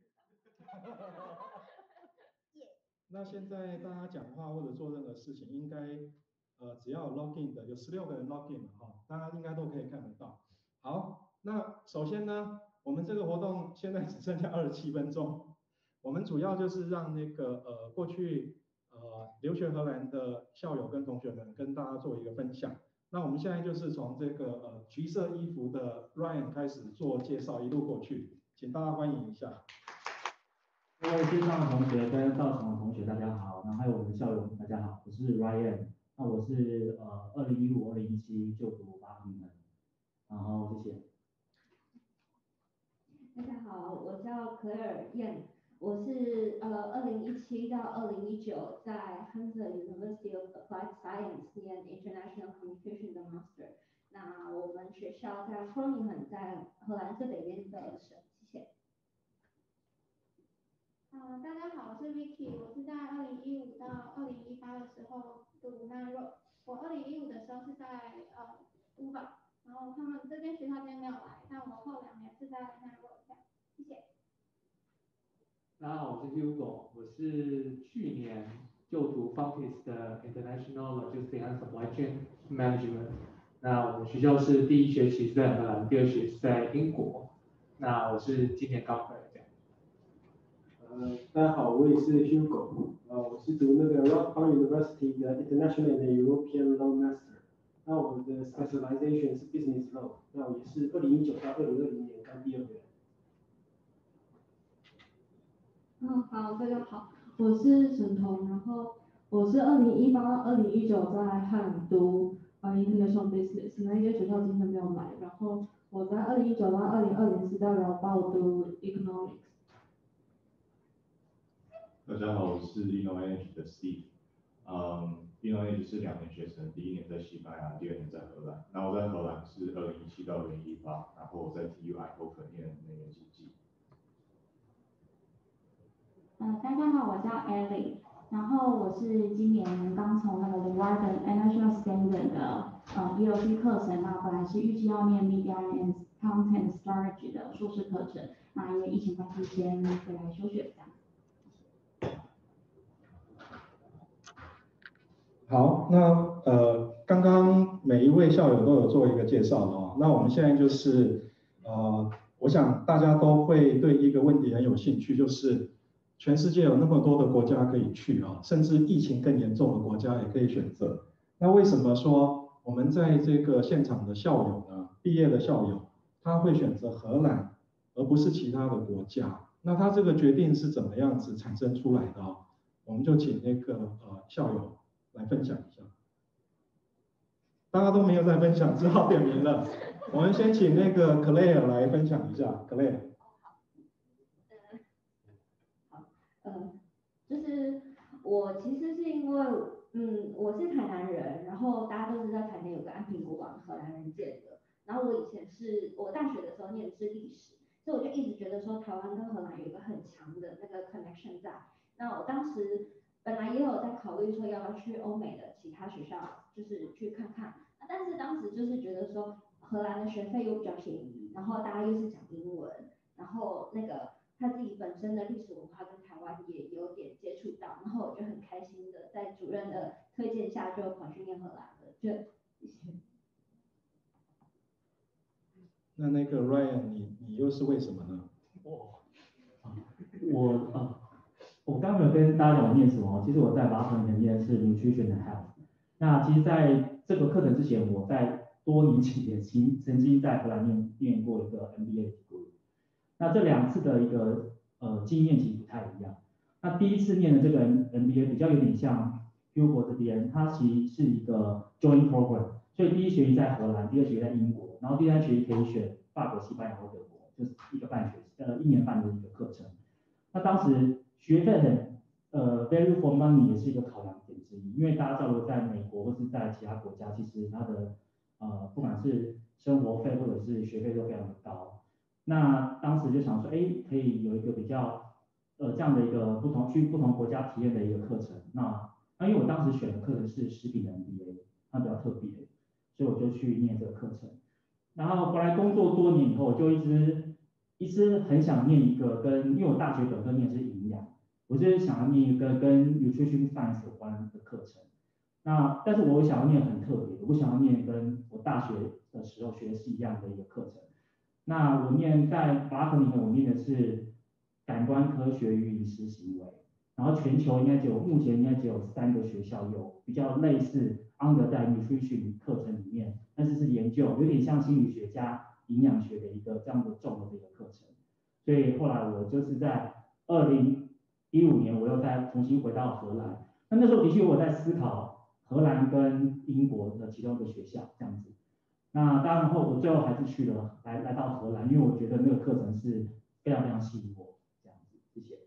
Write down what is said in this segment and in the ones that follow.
那现在大家讲话或者做任何事情，应该只要有 login 的，有16个人 login 了哈，大家应该都可以看得到。好，那首先呢，我们这个活动现在只剩下27分钟，我们主要就是让那个过去留学荷兰的校友跟同学们跟大家做一个分享。那我们现在就是从这个橘色衣服的 Ryan 开始做介绍，一路过去，请大家欢迎一下。 各位线上的同学跟到场的同学，大家好，然后还有我们的校友，大家好，我是 Ryan， 那我是2015、2017就读巴黎门，然后谢谢。 大家好，我叫 Claire Yan， 我是2017到2019在 Hansa University of Applied Science 念 International Communication 的 Master。那我们学校在 Groningen， 在荷兰最北边的省，谢谢。 大家好，我是 Vicky， 我是在2015到2018的时候读 Nine-Road， 我2015的时候是在UVA， 然后他们这边学校今天没有来，但我后2年是在 Nine-Road 这样，谢谢。 大家好，我是 Hugo， 我是去年就读 Fountis 的 International Logistics and Supply Chain Management。那我们学校是第1学期是在荷兰，第2学期在英国。那我是今年刚回来这样。 大家好，我也是 Hugo， 我是读那个 Rotterdam University 的 International and European Law Master， 那我的 specialization 是 Business Law， 那我也是2019到2020年刚毕业回来。 好，大家好，我是沈彤，然后我是2018到2019在汉读International Business， 那因为学校今天没有来，然后我在2019到2020是在辽报读 Economics。 大家好，我是 InnoEnergy 的 Steve。InnoEnergy 是2年学程，第1年在西班牙，第2年在荷兰。那我在荷兰是2017到2018，然后我在 TU Eindhoven 念能源经济。 大家好，我叫 Ellie， 然后我是今年刚从那个 Leeuwarden International Standard 的ELT 课程，那本来是预计要念 Media and Content Strategy 的硕士课程，那因为疫情关系先回来休学这样。 好，那刚刚每一位校友都有做一个介绍了哦。那我们现在就是我想大家都会对一个问题很有兴趣，就是全世界有那么多的国家可以去啊，甚至疫情更严重的国家也可以选择。那为什么说我们在这个现场的校友呢，毕业的校友，他会选择荷兰而不是其他的国家？那他这个决定是怎么样子产生出来的哦？我们就请那个校友来分享一下。大家都没有在分享，只好点名了。我们先请那个 Claire 来分享一下 ，Claire。 就是我其实是因为，我是台南人，然后大家都知道台南有个安平古堡，荷兰人建的。然后我以前我大学的时候念的是历史，所以我就一直觉得说台湾跟荷兰有一个很强的那个 connection 在。那我当时本来也有在考虑说要不要去欧美的其他学校，就是去看看。但是当时就是觉得说荷兰的学费又比较便宜，然后大家又是讲英文，然后那个他自己本身的历史文化跟台湾也有点接触到，然后我就很开心的在主任的推荐下就跑去念荷兰了，就谢谢。 那个 Ryan， 你又是为什么呢？ 我刚没有跟大家讲我念什么，其实我在巴黎念的是 Nutrition and Health。那其实在这个课程之前，我在多年前也曾经在荷兰念过一个 MBA 的 degree。那这2次的一个经验其实不太一样。那第一次念的这个 MBA 比较有点像 Hugo 这边，它其实是一个 joint program， 所以第1学期在荷兰，第2学期在英国，然后第3学期可以选法国、西班牙或德国，就是1年半的一个课程。那当时学费很value for money 也是一个考量点之一，因为大家知道在美国或是在其他国家，其实它的不管是生活费或者是学费都非常的高。那当时就想说，可以有一个比较这样的一个去不同国家体验的一个课程。那因为我当时选的课程是食品的 MBA， 它比较特别，所以我就去念这个课程。然后回来工作多年以后，我就一直一直很想念一个因为我大学本科念的是营养，我就是想要念一个跟 nutrition science 有关的课程。但是我想要念很特别的，我想要念跟我大学的时候学的是一样的一个课程。那我念在巴克里面，我念的是感官科学与饮食行为，然后全球目前应该只有3个学校有比较类似 under 在 nutrition 课程里面，但是是研究，有点像心理学加营养学的一个这样的综合的一个课程。所以后来我就是在2015年，我又再重新回到荷兰。那时候的确我在思考荷兰跟英国的其中一个学校这样子。那当然后我最后还是去了来到荷兰，因为我觉得那个课程是非常非常吸引我这样子。谢谢。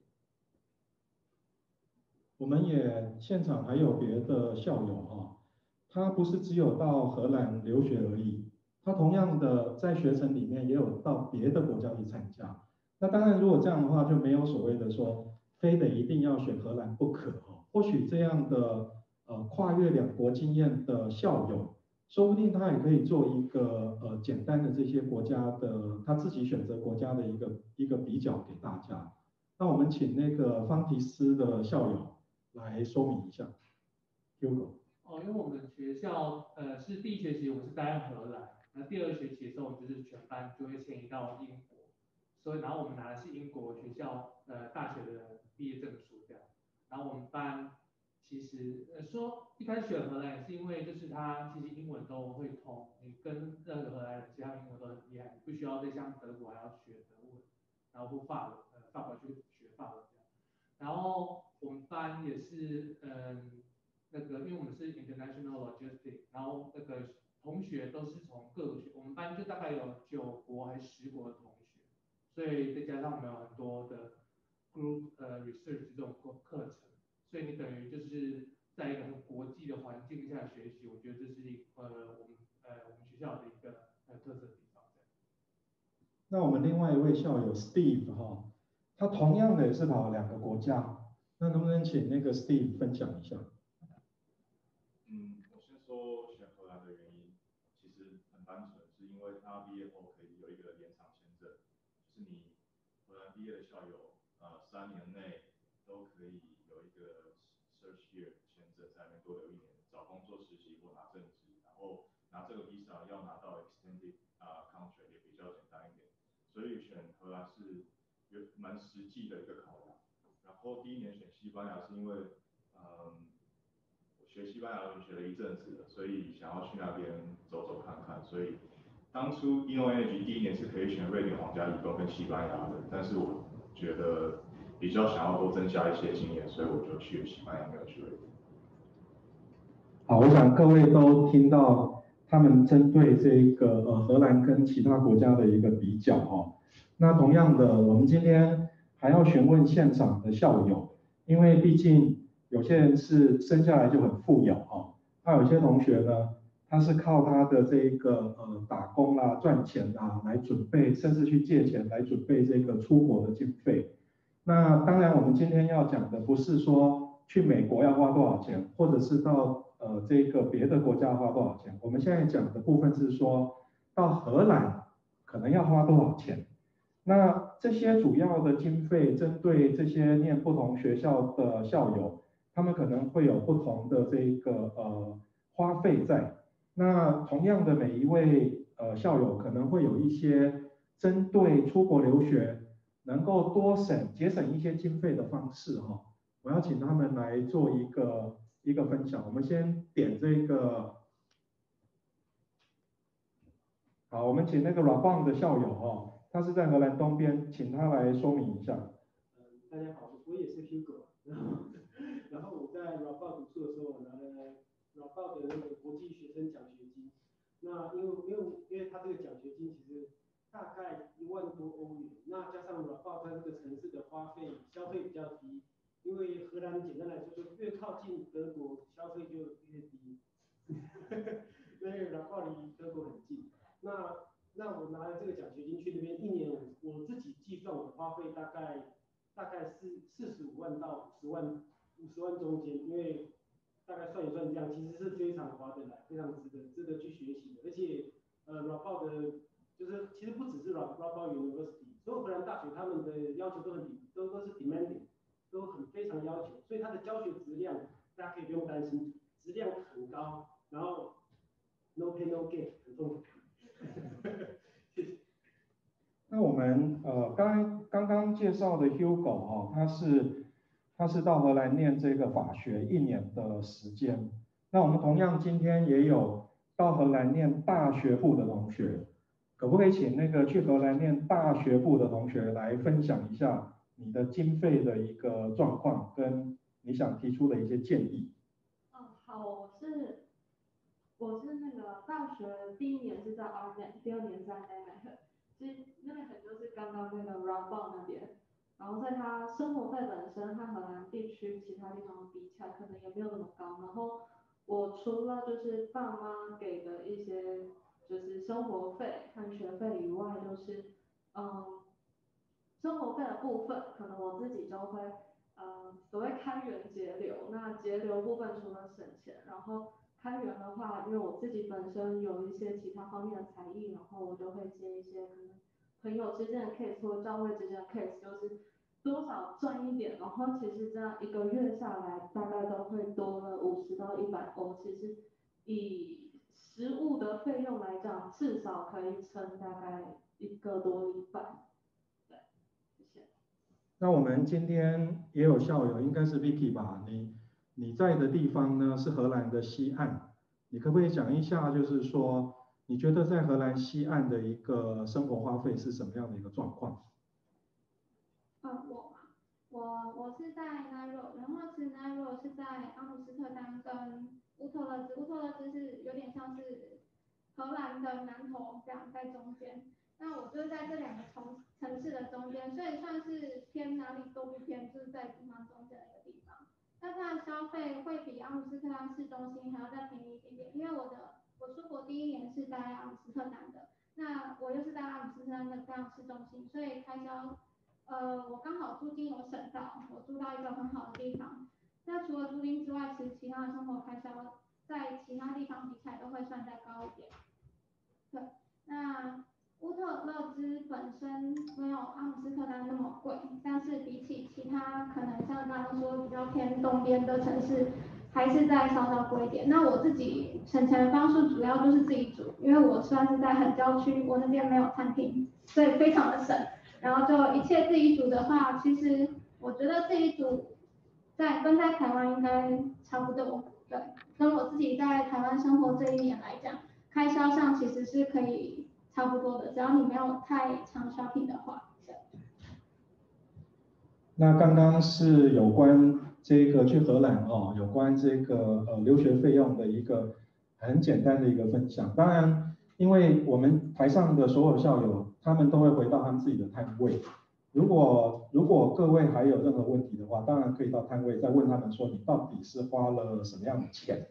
我们也现场还有别的校友哈，他不是只有到荷兰留学而已，他同样的在学程里面也有到别的国家去参加。那当然如果这样的话，就没有所谓的说非得一定要选荷兰不可哦。或许这样的跨越2国经验的校友，说不定他也可以做一个简单的这些国家的他自己选择国家的一个比较给大家。那我们请那个方提斯的校友来说明一下 ，Hugo。 因为我们学校是第1学期我是待在荷兰，那第2学期的时候我们就是全班就会迁移到英国，所以然后我们拿的是英国学校大学的毕业证书这样。然后我们班其实说一开始选荷兰也是因为就是他其实英文都会通，你跟任何荷兰人其他英文都很厉害，你不需要再像德国还要学德文，然后法国去学法文这样。然后我们班也是因为我们是 international logistics， 然后同学都是从各个我们班就大概有9国还是10国的同学，所以再加上我们有很多的 group research 这种课程，所以你等于就是在一个很国际的环境下学习，我觉得这是我们学校的一个特色地方。 那我们另外一位校友 Steve 哈，他同样的也是跑2个国家，那能不能请那个 Steve 分享一下？ 我先说选荷兰的原因，其实很单纯，是因为他毕业后可以有一个延长签证，就是你荷兰毕业的校友，3年内都可以有一个 search year 签证，在那边多留1年，找工作、实习或拿证职，然后拿这个 visa 要拿到 extended contract 也比较简单一点，所以选荷兰是蛮实际的一个考量。然后第1年选西班牙是因为学西班牙文学了一阵子了，所以想要去那边走走看看。所以当初 InnoEnergy 第1年是可以选瑞典皇家理工跟西班牙的，但是我觉得比较想要多增加一些经验，所以我就去了西班牙，没有去瑞典。 好，我想各位都听到他们针对这个荷兰跟其他国家的一个比较哈。那同样的，我们今天还要询问现场的校友，因为毕竟有些人是生下来就很富有哈，那有些同学呢，他是靠他的这个打工啦、赚钱啦来准备，甚至去借钱来准备这个出国的经费。那当然，我们今天要讲的不是说去美国要花多少钱，或者是到这个别的国家花多少钱。我们现在讲的部分是说到荷兰可能要花多少钱。那这些主要的经费针对这些念不同学校的校友，他们可能会有不同的这个花费在。那同样的每一位校友可能会有一些针对出国留学能够节省一些经费的方式哈。我要请他们来做一个分享。我们先点这个，好，我们请那个 Rabon 的校友哈。他是在荷兰东边，请他来说明一下。 大家好，我也是 Hugo， 然后我在 Rabat 读书的时候，我拿了 Rabat 的那个国际学生奖学金。那因为他这个奖学金其实大概1万多欧元，那加上 Rabat 它这个城市的消费比较低，因为荷兰简单来说就越靠近德国消费就越低，因为 Rabat 离德国很近。那我拿了这个奖学金去那边1年，我自己计算我的花费大概是45万到50万中间，因为大概算一算这样，其实是非常划得来，非常值得去学习的。而且Rabat 的就是其实不只是 Rabat University，所有学他们的要求都是 demanding， 都非常要求，所以它的教学质量大家可以不用担心，质量很高，然后 no pain no gain 很重要。谢谢。 那我们刚刚介绍的 Hugo 哦，他是到荷兰念这个法学1年的时间。那我们同样今天也有到荷兰念大学部的同学，可不可以请那个去荷兰念大学部的同学来分享一下你的经费的一个状况，跟你想提出的一些建议？ 好，我是那个大学第1年是在 RNet， 第2年在 NMAT， 其实那个很就是刚刚那个 Rockbound 那边，然后在它生活费本身和荷兰地区其他地方比起来可能也没有那么高，然后我除了就是爸妈给的一些就是生活费和学费以外，就是生活费的部分可能我自己就会所谓开源节流，那节流部分除了省钱，然后开源的话，因为我自己本身有一些其他方面的才艺，然后我就会接一些可能朋友之间的 case 或教会之间的 case， 就是多少赚一点，然后其实这样1个月下来大概都会多了50到100欧，其实以食物的费用来讲，至少可以撑大概1个多礼拜。对，谢谢。 那我们今天也有校友，应该是 Vicky 吧？你在的地方呢是荷兰的西岸，你可不可以讲一下，就是说你觉得在荷兰西岸的一个生活花费是什么样的一个状况？ 我是在 Nairo， 然后其实 Nairo 是在阿姆斯特丹跟乌特勒支是有点像是荷兰的南头这样在中间。那我就是在这2个城市的中间，所以算是偏哪里都不偏，就是在地方中间的一个地方。那它的消费会比阿姆斯特丹市中心还要再便宜一点点，因为我出国第1年是在阿姆斯特丹的，那我又是在阿姆斯特丹的这样市中心，所以开销我刚好租金有省到，我租到一个很好的地方。那除了租金之外，其实其他的生活开销在其他地方比起来都会算再高一点。对，那乌特勒支本身没有阿姆斯特丹那么贵，但是比起其他可能像刚刚说比较偏东边的城市，还是再稍稍贵一点。那我自己省钱的方式主要就是自己煮，因为我算是在很郊区，我那边没有餐厅，所以非常的省。然后就一切自己煮的话，其实我觉得自己煮跟在台湾应该差不多。对，跟我自己在台湾生活这1年来讲，开销上其实是可以差不多的，只要你没有太常 shopping 的话。 那刚刚是有关这个去荷兰哦，有关这个留学费用的一个很简单的一个分享。当然，因为我们台上的所有校友，他们都会回到他们自己的摊位。如果各位还有任何问题的话，当然可以到摊位再问他们说你到底是花了什么样的钱。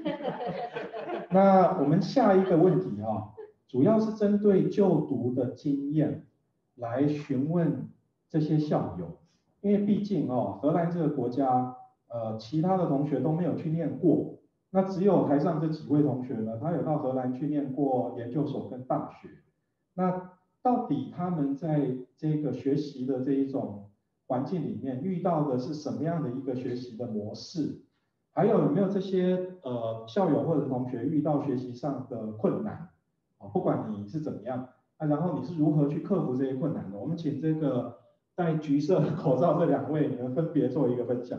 那我们下一个问题啊，主要是针对就读的经验来询问这些校友，因为毕竟荷兰这个国家其他的同学都没有去念过，那只有台上这几位同学呢，他有到荷兰去念过研究所跟大学。那到底他们在这个学习的这一种环境里面遇到的是什么样的一个学习的模式？还有没有这些校友或者同学遇到学习上的困难？不管你是怎么样然后你是如何去克服这些困难的？我们请这个戴橘色口罩这2位，你们分别做一个分享。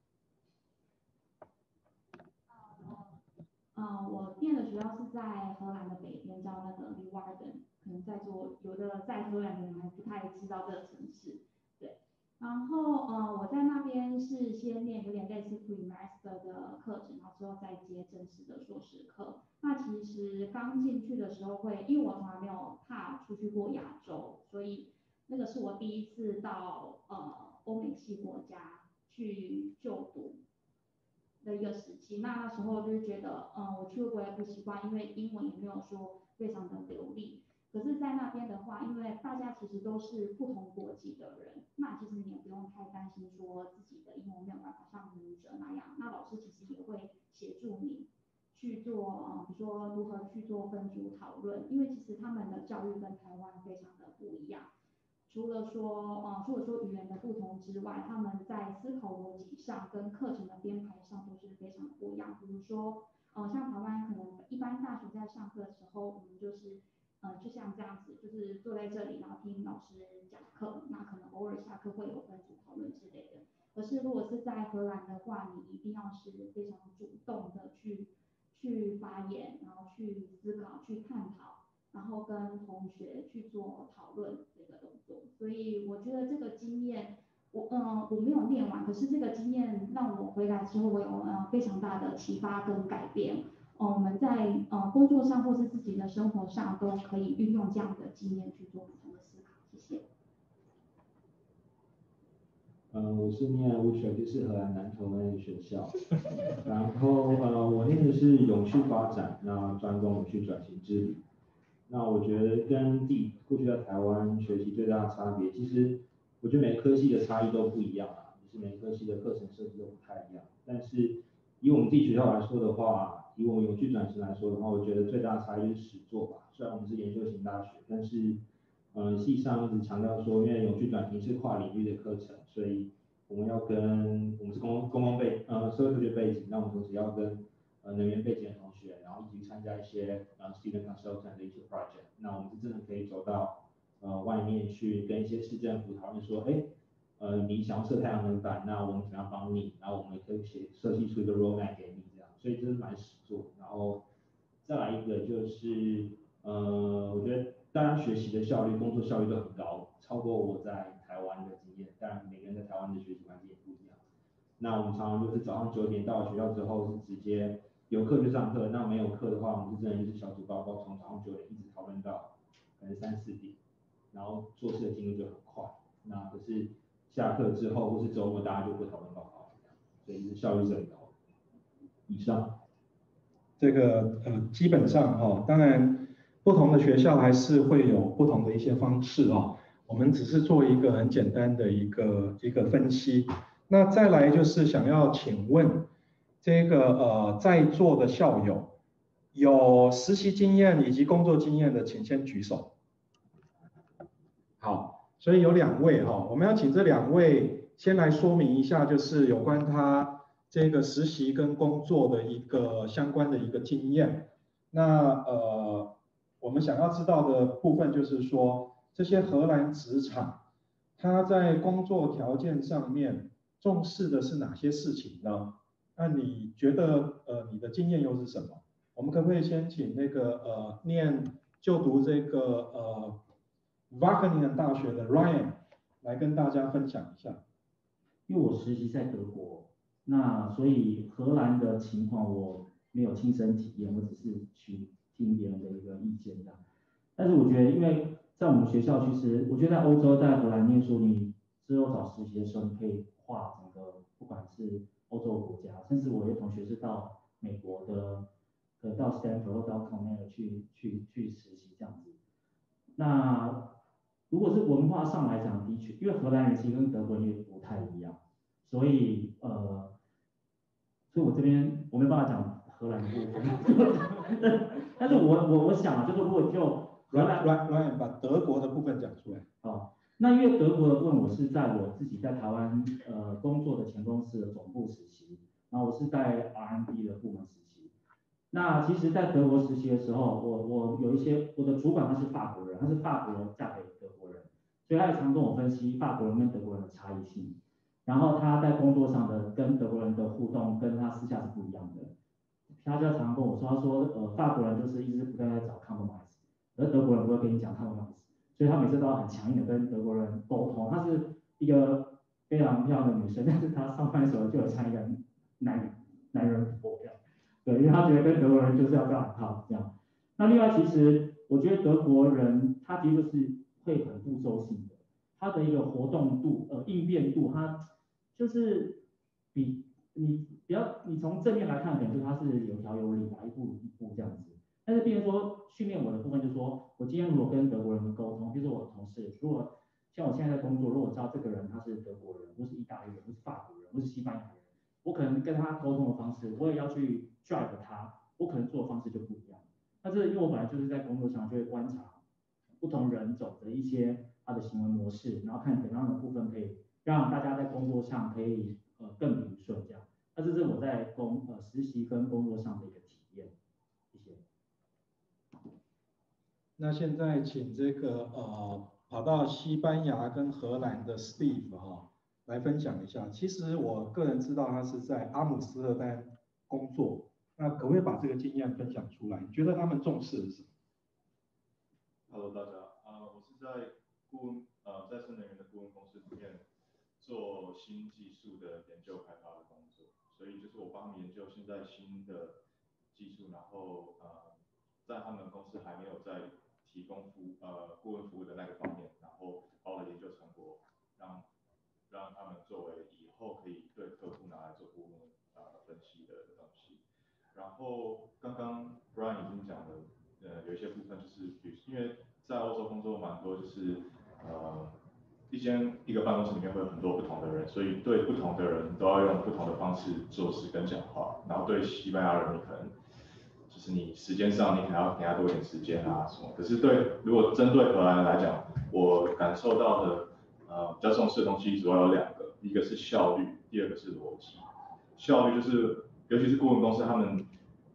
我念的学校是在荷兰的北边，叫那个 Leeuwarden， 可能在座有的在荷兰的人还不太知道这个城市。对，然后我在那边是先念有点类似 pre-master 的课程，然后之后再接正式的硕士课。那其实刚进去的时候会，因为我从来没有踏出去过亚洲，所以那个是我第1次到欧美系国家去就读的一个时期。那时候就是觉得我去会不会不习惯，因为英文也没有说非常的流利。可是在那边的话，因为大家其实都是不同国籍的人，那其实你也不用太担心说自己的英文没有办法像母语者那样，那老师其实也会协助你去做比如说如何去做分组讨论，因为其实他们的教育跟台湾非常的不一样。 除了说语言的不同之外，他们在思考逻辑上跟课程的编排上都是非常的不一样。比如说，像台湾可能一般大学在上课的时候，我们就是就像这样子，就是坐在这里，然后听老师讲课，那可能偶尔下课会有分组讨论之类的。可是如果是在荷兰的话，你一定要是非常主动的去发言，然后去思考、去探讨，然后跟同学去做讨论这个动作。所以我觉得这个经验，我没有念完，可是这个经验让我回来之后，我有非常大的启发跟改变。我们在工作上或是自己的生活上都可以运用这样的经验去做不同的思考。谢谢。 我是念 Utrecht， 就是荷兰南投那个学校，然后我念的是永续发展，那专攻永续转型治理。那我觉得跟过去在台湾学习最大的差别，其实我觉得每个科系的差异都不一样啊，就是每个科系的课程设计都不太一样。但是以我们自己学校来说的话，以我们永续转型来说的话，我觉得最大的差异就是实作吧。虽然我们是研究型大学，但是系上一直强调说，因为永续转型是跨领域的课程，所以我们是公共社会科学背景，那我们同时要跟能源背景的同学，然后一起参加一些student consultant 的一些 project， 那我们是真的可以走到外面去跟一些市政府讨论说，你想要设太阳能板，那我们怎样帮你，然后我们可以设计出一个 roadmap 给你这样，所以这是蛮实做。然后再来一个就是我觉得大家学习的效率、工作效率都很高，超过我在台湾的经验。当然每个人在台湾的学习环境也不一样。那我们常常就是早上9点到了学校之后是直接有课就上课，那没有课的话，我们是真的就是小组报告，从早上9点一直讨论到可能3、4点，然后做事的进度就很快。那可是下课之后或是周末大家就不讨论报告，所以效率是很高的。以上。 这个基本上当然不同的学校还是会有不同的一些方式我们只是做一个很简单的一个分析。那再来就是想要请问这个在座的校友有实习经验以及工作经验的，请先举手。好，所以有2位我们要请这2位先来说明一下，就是有关他这个实习跟工作的一个相关的一个经验。那我们想要知道的部分就是说，这些荷兰职场它在工作条件上面重视的是哪些事情呢？那你觉得你的经验又是什么？我们可不可以先请那个就读这个Wageningen 大学的 Ryan 来跟大家分享一下？ 因为我实习在德国，那所以荷兰的情况我没有亲身体验，我只是去听别人的一个意见这样。但是我觉得，因为在我们学校，其实我觉得在欧洲，在荷兰念书，你之后找实习的时候，你可以跨整个不管是欧洲国家，甚至我有同学是到美国的到 Stanford 或到 Cornell 去实习这样子。那如果是文化上来讲，的确，因为荷兰人其实跟德国人也不太一样，所以我这边我没办法讲荷兰的部分，但是我想就是如果就 Ryan 把德国的部分讲出来。 那因为德国的部分，我是在我自己在台湾工作的前公司的总部实习，然后我是在 R&D 的部门实习。那其实，在德国实习的时候，我有一些我的主管他是法国人，他是法国人嫁给德国人，所以他也常跟我分析法国人跟德国人的差异性。然后他在工作上的跟德国人的互动，跟他私下是不一样的。他就常跟我说，他说法国人就是一直不断在找 compromise， 而德国人不会跟你讲 compromise， 所以他每次都要很强硬的跟德国人沟通。她是一个非常漂亮的女生，但是她上班的时候就有穿一个男人服这样。对，因为他觉得跟德国人就是要这样好这样。那另外，其实我觉得德国人他的确是会很步骤性的，他的一个活动度、应变度，他就是比你从正面来看，可能就是他是有条有理吧，一步一步这样子。但是，比如说训练我的部分，就是说我今天如果跟德国人沟通，比如说我的同事，如果像我现在在工作，如果我知道这个人他是德国人，或是意大利人，或是法国人，或是西班牙人，我可能跟他沟通的方式，我也要去 drive 他，我可能做的方式就不一样。那这因为我本来就是在工作上就会观察不同人种的一些它的行为模式，然后看怎么样的部分可以让大家在工作上可以更平顺这样。那这是我在实习跟工作上的一个体验。谢谢。 那现在请这个跑到西班牙跟荷兰的 Steve 来分享一下。其实我个人知道他是在阿姆斯特丹工作，那可不可以把这个经验分享出来？你觉得他们重视的是什么 ？Hello， 大家，我是在再生能源的顾问公司里面做新技术的研究开发的工作，所以就是我帮他们研究现在新的技术，然后在他们公司还没有在提供顾问服务的那个方面，然后把我的研究成果让他们作为以后可以对客户拿来做顾问分析的东西。然后刚刚 Brian 已经讲了，有一些部分就是因为在欧洲工作蛮多，就是一个办公室里面会有很多不同的人，所以对不同的人都要用不同的方式做事跟讲话。然后对西班牙人，你可能就是你时间上你可能要给他多一点时间啊什么。可是如果针对荷兰人来讲，我感受到的比较重视的东西主要有两个，一个是效率，第二个是逻辑。效率就是尤其是顾问公司，他们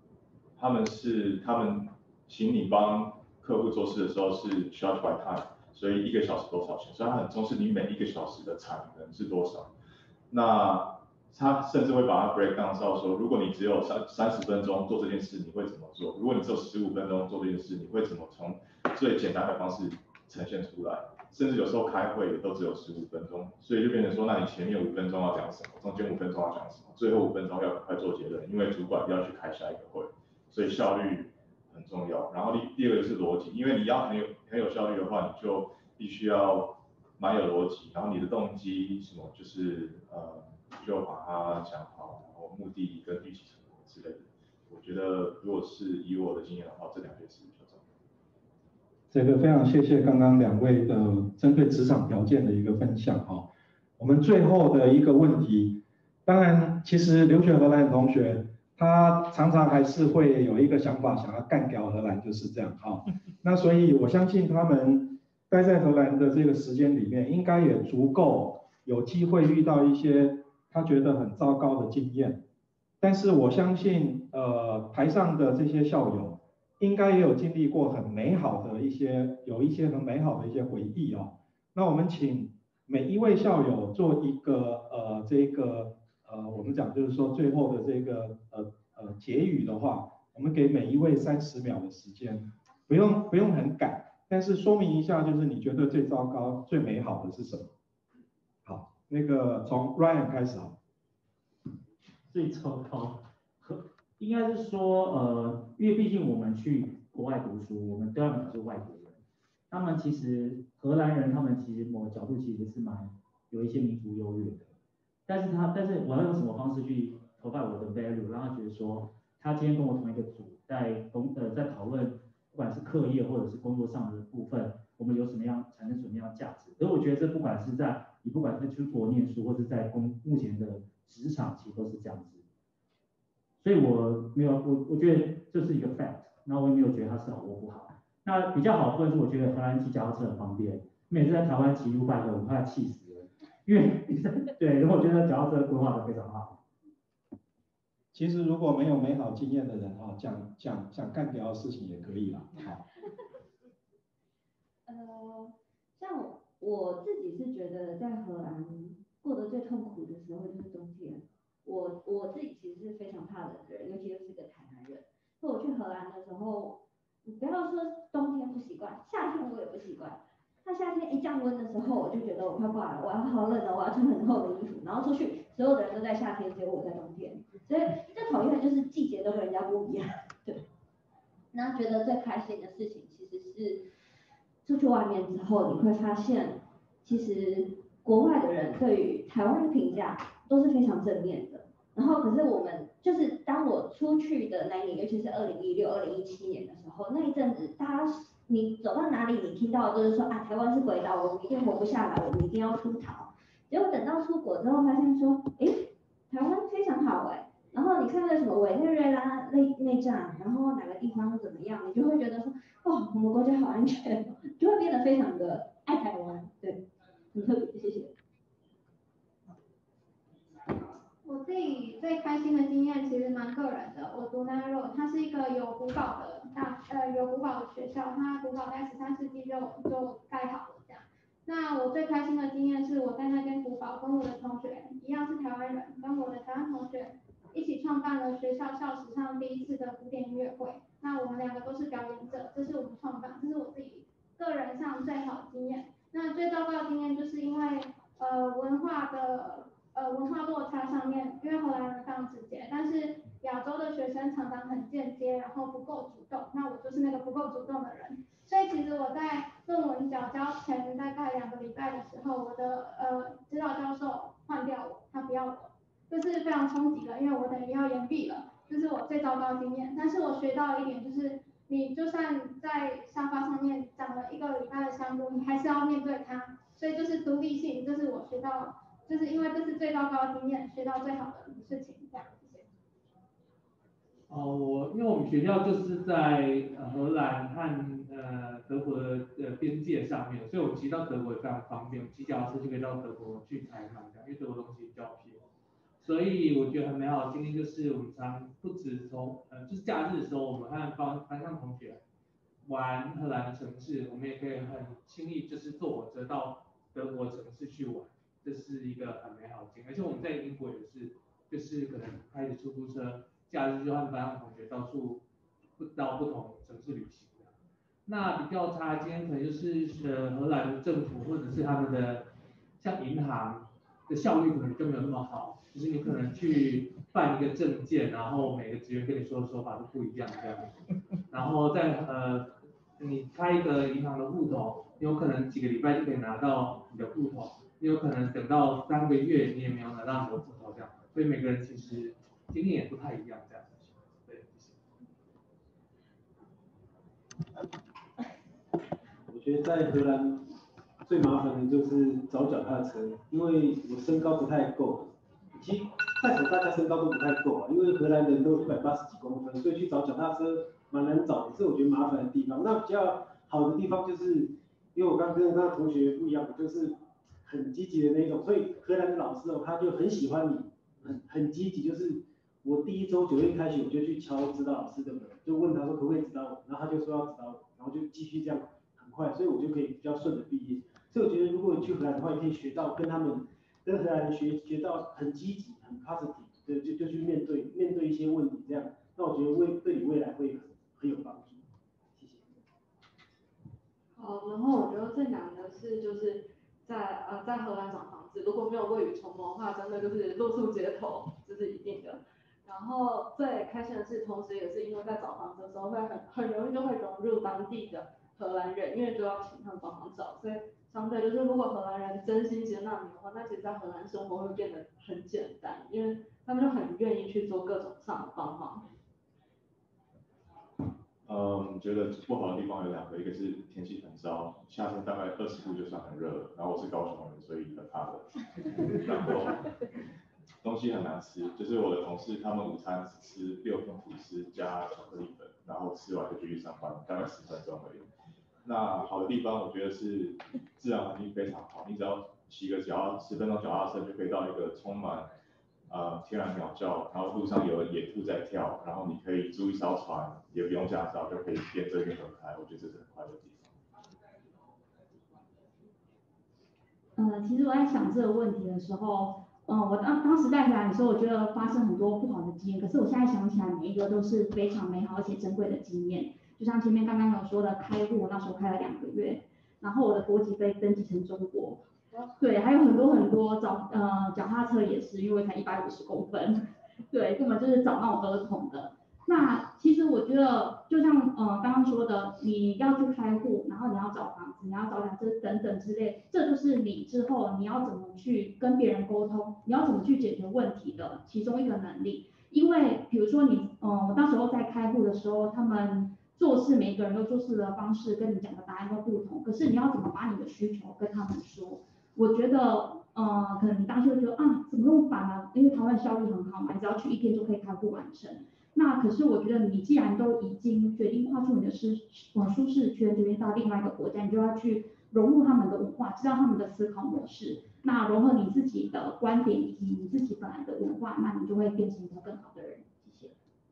请你帮客户做事的时候是需要 by time， 所以1个小时多少钱，所以他很重视你每1个小时的产能是多少。那他甚至会把它 break down 到说，如果你只有30分钟做这件事，你会怎么做？如果你只有15分钟做这件事，你会怎么从最简单的方式呈现出来？甚至有时候开会也都只有15分钟，所以就变成说，那你前面5分钟要讲什么，中间5分钟要讲什么，最后5分钟要赶快做结论，因为主管要去开下一个会，所以效率很重要。然后第二个就是逻辑，因为你要很有效率的话，你就必须要蛮有逻辑，然后你的动机什么就是就把它讲好，然后目的跟预期什么之类的。我觉得如果是以我的经验的话，这2件事比较重要。 这个非常谢谢刚刚2位的针对职场条件的一个分享我们最后的一个问题，当然其实留学荷兰的同学他常常还是会有一个想法，想要干掉荷兰，就是这样那所以我相信他们待在荷兰的这个时间里面，应该也足够有机会遇到一些他觉得很糟糕的经验。但是我相信台上的这些校友应该也有经历过很美好的有一些很美好的一些回忆那我们请每一位校友做一个我们讲就是说最后的这个结语的话，我们给每一位30秒的时间，不用很赶，但是说明一下就是你觉得最糟糕最美好的是什么。好，那个从 Ryan 开始最糟糕，应该是说因为毕竟我们去国外读书，我们对他们是外国人，他们其实荷兰人，他们其实某个角度其实是蛮有一些民族优越的，但是我要用什么方式去投放我的 value， 让他觉得说他今天跟我同一个组，在讨论不管是课业或者是工作上的部分，我们有什么样产生什么样的价值。所以我觉得这不管是出国念书，或是在目前的职场，其实都是这样子。所以我觉得这是一个 fact， 那我也没有觉得它是好或不好。那比较好的部分是我觉得荷兰骑脚踏车很方便，每次在台湾骑 U-bike 我快要气死了，因为对，我觉得脚踏车规划的非常好。 其实如果没有美好经验的人讲干掉的事情也可以啦。 像我自己是觉得在荷兰过得最痛苦的时候就是冬天。我自己其实是非常怕冷的人，尤其又是个台南人。所以我去荷兰的时候，你不要说冬天不习惯，夏天我也不习惯。那夏天一降温的时候，我就觉得我快挂了，我要好冷我要穿很厚的衣服，然后出去，所有的人都在夏天，只有我在冬天。所以最讨厌的就是季节都跟人家不一样。对。那觉得最开心的事情其实是出去外面之后，你会发现，其实国外的人对于台湾的评价都是非常正面的。然后可是我们就是当我出去的那一年，尤其是2016、2017年的时候，那一阵子你走到哪里，你听到的都是说啊，台湾是鬼岛，我们一定活不下来，我们一定要出逃。结果等到出国之后，发现说，台湾非常好然后你看到什么委内瑞拉内战，然后哪个地方怎么样，你就会觉得说，哇，我们国家好安全，就会变得非常的爱台湾，对，很特别，谢谢。 我自己最开心的经验其实蛮个人的，我读南若，它是一个有古堡的学校，它古堡在13世纪就盖好了这样。那我最开心的经验是我在那间古堡跟我的同学一样是台湾人，跟我的台湾同学一起创办了学校校史上第一次的古典音乐会。那我们2个都是表演者，这是我们创办，这是我自己个人上最好的经验。那最糟糕的经验就是因为文化落差上面，因为荷兰人非常直接，但是亚洲的学生常常很间接，然后不够主动，那我就是那个不够主动的人。所以其实我在论文缴交前大概2个礼拜的时候，我的指导教授换掉我，他不要我，这是非常冲击的，因为我等于要延毕了，这是我最糟糕的经验。但是我学到一点就是，你就算在沙发上面长了1个礼拜的香菇，你还是要面对它，所以就是独立性，这是我学到。就是因为这是最糟糕的经验，学到最好的事情，这样，谢谢。 因为我们学校就是在荷兰和德国的边界上面，所以我骑到德国也非常方便，我骑脚踏车就可以到德国去采访，因为德国东西比较便宜。所以我觉得很美好的经历就是我们不止从就是假日的时候，我们和班上同学玩荷兰的城市，我们也可以很轻易就是坐火车到德国城市去玩。这是一个很美好的经历，而且我们在英国也是，就是可能开着出租车，假日就和班上同学到处到不同城市旅行。那比较差的经验可能就是荷兰的政府或者是他们的像银行的效率可能就没有那么好，就是你可能去办一个证件，然后每个职员跟你说的说法都不一样这样，然后你开一个银行的户头，你有可能几个礼拜就可以拿到你的户头。你有可能等到3个月，你也没有拿到你的户头这样，所以每个人其实经验也不太一样这样。对， 我觉得在荷兰最麻烦的就是找脚踏车，因为我身高不太够，其实在场大家身高都不太够啊，因为荷兰人都180几公分，所以去找脚踏车蛮难找的，这是我觉得麻烦的地方。那比较好的地方就是，因为我跟刚刚同学不一样，就是很积极的那一种，所以荷兰的老师他就很喜欢你，很积极，就是我第1周9月开学我就去敲指导老师的门，就问他说可不可以指导我，然后他就说要指导我，然后就继续这样很快，所以我就可以比较顺的毕业。所以我觉得如果你去荷兰的话，你可以学到跟荷兰人学到很积极、很 positive， 就去面对一些问题这样，那我觉得对你未来会很有帮助。谢谢。 然后我觉得最难的是就是在荷兰找房子，如果没有未雨绸缪的话，真的就是露宿街头，这是一定的。然后最开心的是，同时也是因为在找房子的时候会很容易就会融入当地的荷兰人，因为就要请他们帮忙找，所以相对就是如果荷兰人真心接纳你的话，那其实在荷兰生活会变得很简单，因为他们就很愿意去做各种上的帮忙。 觉得不好的地方有2个，一个是天气很糟，夏天大概20度就算很热了，然后我是高雄人，所以很怕冷，然后东西很难吃，就是我的同事他们午餐吃6片吐司加巧克力粉，然后吃完就继续上班，大概10分钟而已。那好的地方我觉得是自然环境非常好，你只要骑个10分钟脚踏车就可以到一个充满天然鸟叫，然后路上有野兔在跳，然后你可以租一艘船，也不用驾照就可以沿着运河开，我觉得这是很快乐的地方。其实我在想这个问题的时候，我当时在荷兰的时候，我觉得发生很多不好的经验，可是我现在想起来，每一个都是非常美好而且珍贵的经验。就像前面刚刚有说的，开户我那时候开了2个月，然后我的国籍被登记成中国。对，还有很多脚踏车也是，因为才150公分，对，根本就是找那种儿童的。那其实我觉得，就像刚刚说的，你要去开户，然后你要找房子，你要找辆车等等之类，这就是你之后你要怎么去跟别人沟通，你要怎么去解决问题的其中一个能力。因为比如说我那时候在开户的时候，他们做事每一个人都做事的方式跟你讲的答案都不同，可是你要怎么把你的需求跟他们说？我觉得可能你当时会觉得怎么那么烦啊？因为台湾效率很好嘛，你只要去1天就可以开户完成。那可是我觉得你既然都已经决定跨出你的舒适圈，决定到另外一个国家，你就要去融入他们的文化，知道他们的思考模式，那融合你自己的观点以及你自己本来的文化，那你就会变成一个更好的人。谢谢。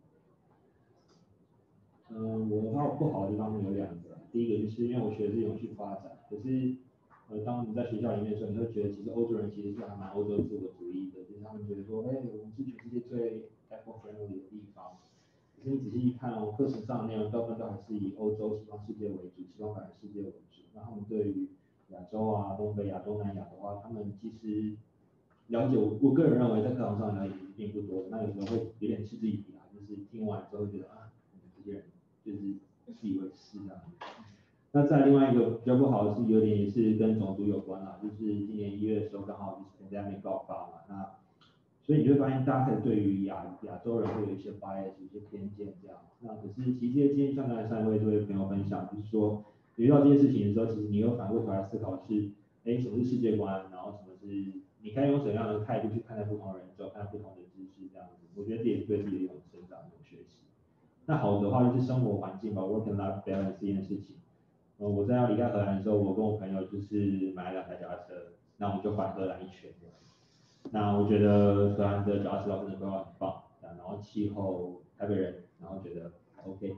我的话不好的地方有两个，第一个就是因为我学的是永续发展，可是当你在学校里面的时候，你会觉得其实欧洲人其实是还蛮欧洲自我主义的，就是他们觉得说，我们是全世界最 Apple friendly 的地方。可是你仔细一看哦，课程上的内容大部分都还是以欧洲、西方世界为主，西方版的世界为主。那他们对于亚洲啊、东北亚、东南亚的话，他们其实了解我个人认为在课堂上了解并不多，那有时候会有点嗤之以鼻啊，就是听完之后觉得啊，你们这些人就是自以为是这样子。那再另外一个比较不好的是，有点也是跟种族有关啦，就是今年1月的时候刚好就是 pandemic 爆发嘛，那所以你会发现大家开始对于亚洲人会有一些 bias， 有一些偏见这样。那可是其实今天像刚才3位这位朋友分享，就是说遇到这件事情的时候，其实你又反过头来思考是，什么是世界观，然后什么是你该用什么样的态度去看待不同的人种，看待不同的知识这样子。我觉得这也是对自己的一种成长、一种学习。那好的话就是生活环境吧 ，work and life balance 这件事情。我在要离开荷兰的时候，我跟我朋友就是买了2台脚踏车，那我们就环荷兰一圈这样。那我觉得荷兰的脚踏车道真的规划很棒，然后气候台北人，然后觉得还 OK。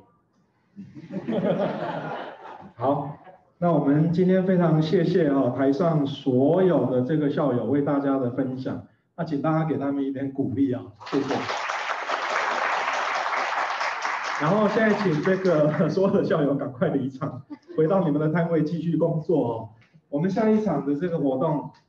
好，那我们今天非常谢谢台上所有的这个校友为大家的分享，那请大家给他们一点鼓励啊，谢谢。然后现在请这个所有的校友赶快离场，回到你们的摊位继续工作哦。我们下一场的这个活动